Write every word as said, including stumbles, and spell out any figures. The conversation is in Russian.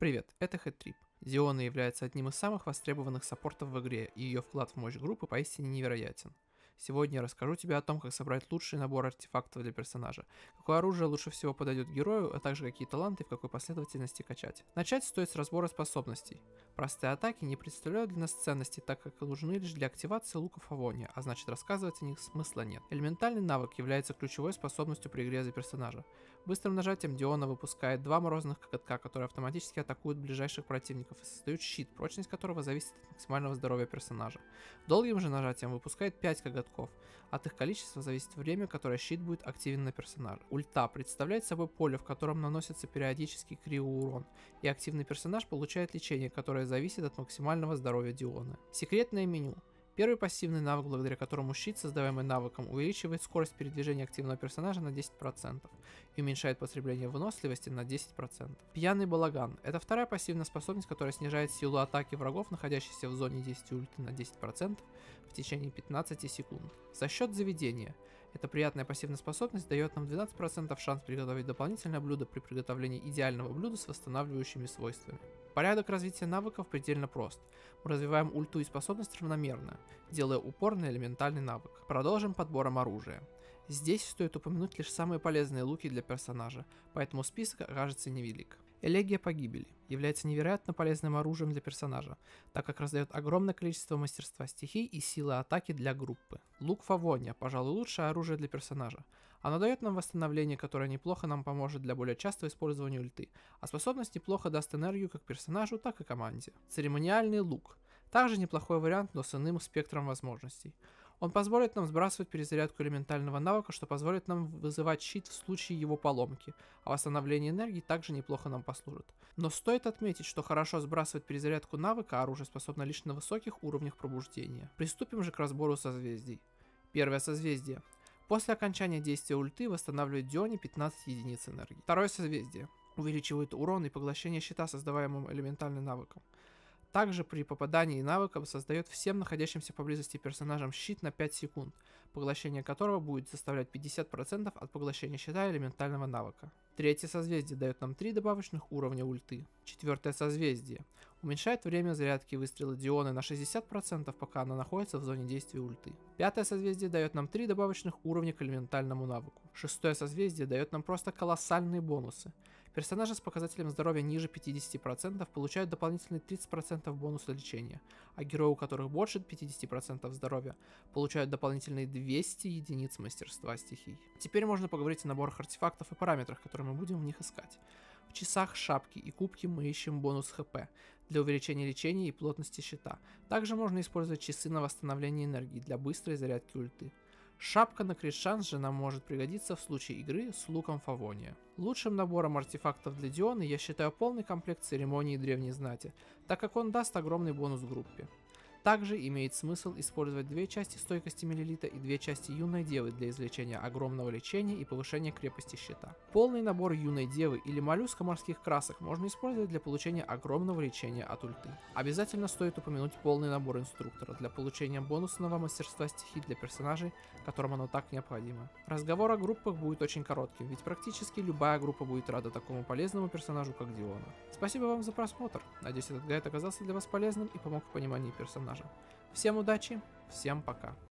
Привет, это HeadTrip. Диона является одним из самых востребованных саппортов в игре, и ее вклад в мощь группы поистине невероятен. Сегодня я расскажу тебе о том, как собрать лучший набор артефактов для персонажа, какое оружие лучше всего подойдет герою, а также какие таланты и в какой последовательности качать. Начать стоит с разбора способностей. Простые атаки не представляют для нас ценности, так как нужны лишь для активации луков Авония, а значит рассказывать о них смысла нет. Элементальный навык является ключевой способностью при игре за персонажа. Быстрым нажатием Диона выпускает два морозных коготка, которые автоматически атакуют ближайших противников и создают щит, прочность которого зависит от максимального здоровья персонажа. Долгим же нажатием выпускает пять коготков. От их количества зависит время, которое щит будет активен на персонаже. Ульта представляет собой поле, в котором наносится периодический криоурон, и активный персонаж получает лечение, которое зависит от максимального здоровья Дионы. Секретное меню. Первый пассивный навык, благодаря которому щит, создаваемый навыком, увеличивает скорость передвижения активного персонажа на десять процентов и уменьшает потребление выносливости на десять процентов. Пьяный балаган – это вторая пассивная способность, которая снижает силу атаки врагов, находящихся в зоне действия ульты, на десять процентов в течение пятнадцати секунд. За счет заведения. Эта приятная пассивная способность дает нам двенадцать процентов шанс приготовить дополнительное блюдо при приготовлении идеального блюда с восстанавливающими свойствами. Порядок развития навыков предельно прост. Мы развиваем ульту и способность равномерно, делая упор на элементальный навык. Продолжим подбором оружия. Здесь стоит упомянуть лишь самые полезные луки для персонажа, поэтому список окажется невелик. Элегия погибели является невероятно полезным оружием для персонажа, так как раздает огромное количество мастерства стихий и силы атаки для группы. Лук Фавония, пожалуй, лучшее оружие для персонажа. Оно дает нам восстановление, которое неплохо нам поможет для более частого использования ульты, а способность неплохо даст энергию как персонажу, так и команде. Церемониальный лук. Также неплохой вариант, но с иным спектром возможностей. Он позволит нам сбрасывать перезарядку элементального навыка, что позволит нам вызывать щит в случае его поломки, а восстановление энергии также неплохо нам послужит. Но стоит отметить, что хорошо сбрасывать перезарядку навыка оружие способно лишь на высоких уровнях пробуждения. Приступим же к разбору созвездий. Первое созвездие. После окончания действия ульты восстанавливает Дионе пятнадцать единиц энергии. Второе созвездие. Увеличивает урон и поглощение щита, создаваемым элементальным навыком. Также при попадании навыком создает всем находящимся поблизости персонажам щит на пять секунд, поглощение которого будет составлять пятьдесят процентов от поглощения щита элементального навыка. Третье созвездие дает нам три добавочных уровня ульты. Четвертое созвездие уменьшает время зарядки выстрела Дионы на шестьдесят процентов, пока она находится в зоне действия ульты. Пятое созвездие дает нам три добавочных уровня к элементальному навыку. Шестое созвездие дает нам просто колоссальные бонусы. Персонажи с показателем здоровья ниже пятидесяти процентов получают дополнительные тридцать процентов бонуса лечения, а герои, у которых больше пятидесяти процентов здоровья, получают дополнительные двести единиц мастерства стихий. Теперь можно поговорить о наборах артефактов и параметрах, которые мы будем в них искать. В часах, шапки и кубки мы ищем бонус ХП для увеличения лечения и плотности щита. Также можно использовать часы на восстановление энергии для быстрой зарядки ульты. Шапка на крит шанс же нам может пригодиться в случае игры с луком Фавония. Лучшим набором артефактов для Дионы я считаю полный комплект церемонии древней знати, так как он даст огромный бонус группе. Также имеет смысл использовать две части стойкости Мелилита и две части юной девы для извлечения огромного лечения и повышения крепости щита. Полный набор юной девы или моллюска морских красок можно использовать для получения огромного лечения от ульты. Обязательно стоит упомянуть полный набор инструктора для получения бонусного мастерства стихий для персонажей, которым оно так необходимо. Разговор о группах будет очень коротким, ведь практически любая группа будет рада такому полезному персонажу, как Диона. Спасибо вам за просмотр, надеюсь, этот гайд оказался для вас полезным и помог в понимании персонажа. Всем удачи, всем пока.